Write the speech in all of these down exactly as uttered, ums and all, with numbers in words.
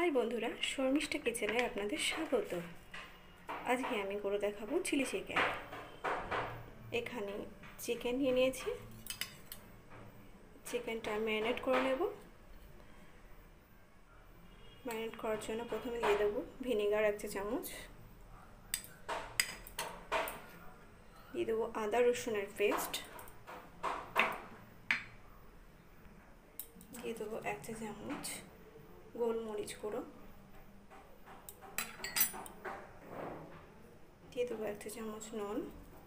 High বন্ধুরা, শর্মিষ্ঠা কিচেনে আপনাদের স্বাগত। আজকে আমি করে দেখাবো চিলি চিকেন। এখানে চিকেন নিয়ে নিয়েছি, চিকেনটা ম্যারিনেট করে নেব। ম্যারিনেট করার জন্য প্রথমে দিয়ে দেবো ভিনেগার এক চা চামচ, দিয়ে দেবো আদা রসুনের পেস্ট, দিয়ে দেবো এক চা চামচ গোলমরিচ গুঁড়ো, দিয়ে দেবো এক চা চামচ নুন।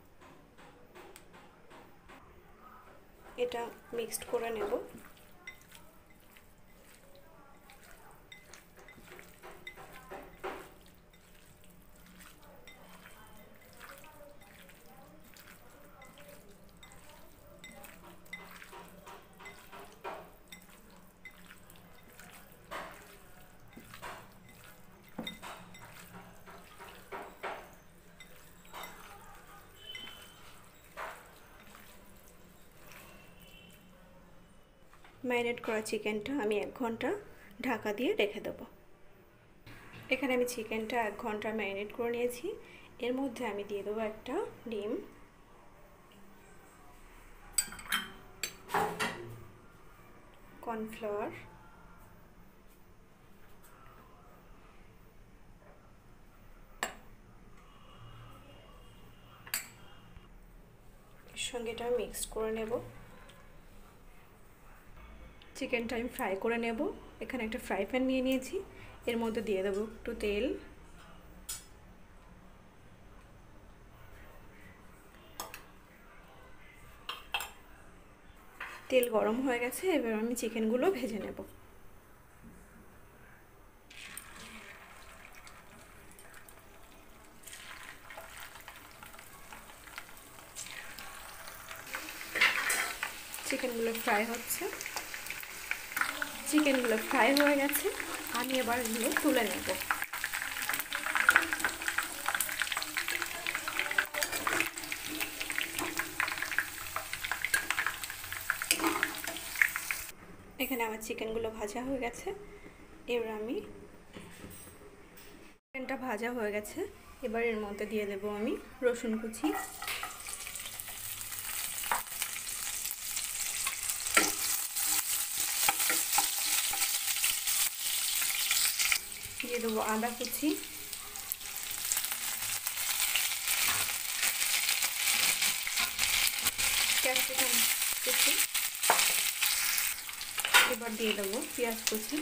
এটা মিক্সড করে নেব। ম্যারিনেট করা চিকেনটা আমি এক ঘন্টা ঢাকা দিয়ে রেখে দেবো। এখানে আমি চিকেনটা এক ঘন্টা ম্যারিনেট করে নিয়েছি। এর মধ্যে আমি দিয়ে দেবো একটা ডিম, কর্নফ্লাওয়ার, এর সঙ্গে এটা মিক্স করে নেব। চিকেনটা আমি ফ্রাই করে নেব। এখানে একটা ফ্রাই প্যান নিয়ে নিয়েছি, এর মধ্যে দিয়ে দেবো একটু তেল, তেল গরম হয়ে গেছে। এবার আমি চিকেনগুলো ভেজে নেব। চিকেনগুলো ফ্রাই হচ্ছে, চিকেনগুলো ফ্রাই হয়ে গেছে। আমি এবার এগুলো তুলে নেব। এখানে আমার চিকেনগুলো ভাজা হয়ে গেছে। এবার আমি চিকেনটা ভাজা হয়ে গেছে, এবার এর মধ্যে দিয়ে দেবো আমি রসুন কুচি, দিয়ে দেবো আদা কুচি, ক্যাপসিকাম কুচি, এবার দিয়ে দেবো পেঁয়াজ কুচি,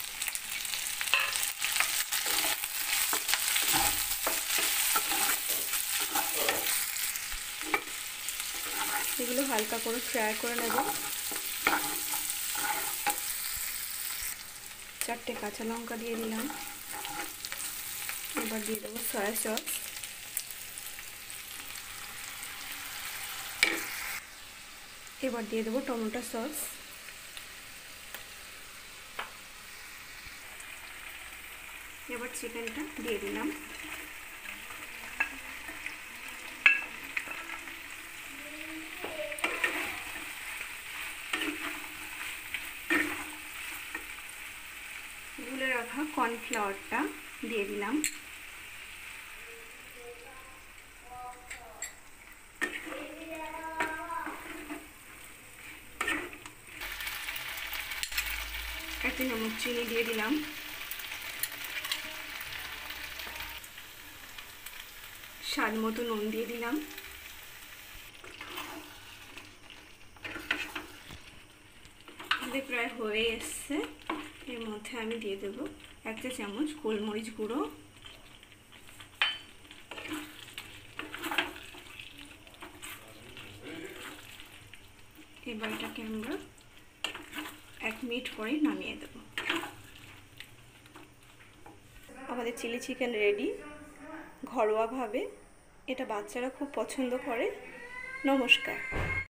এগুলো হালকা করে ফ্রাই করে নেব। চারটে কাঁচা লঙ্কা দিয়ে দিলাম। এবার দিয়ে দেবো সয়া সস, এবার দিয়ে দেবো টমেটো সস, এবার চিকেনটা দিয়ে দিলাম। গুলে রাখা কর্নফ্লাওয়ারটা দিয়ে দিলাম। এক চামচ চিনি দিয়ে দিলাম। স্বাদ মতো নুন দিয়ে দিলাম। প্রায় হয়ে এসছে। এর মধ্যে আমি দিয়ে দেব এক চা চামচ গোলমরিচ গুঁড়ো, এবার এটাকে আমরা এক মিনিট পরে নামিয়ে দেব। আমাদের চিলি চিকেন রেডি ঘরোয়াভাবে। এটা বাচ্চারা খুব পছন্দ করে। নমস্কার।